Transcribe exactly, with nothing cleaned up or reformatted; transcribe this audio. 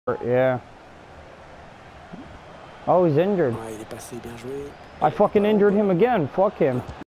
Yeah. Oh, he's injured. Ah, il est passé, bien joué. I fucking injured him again. Fuck him.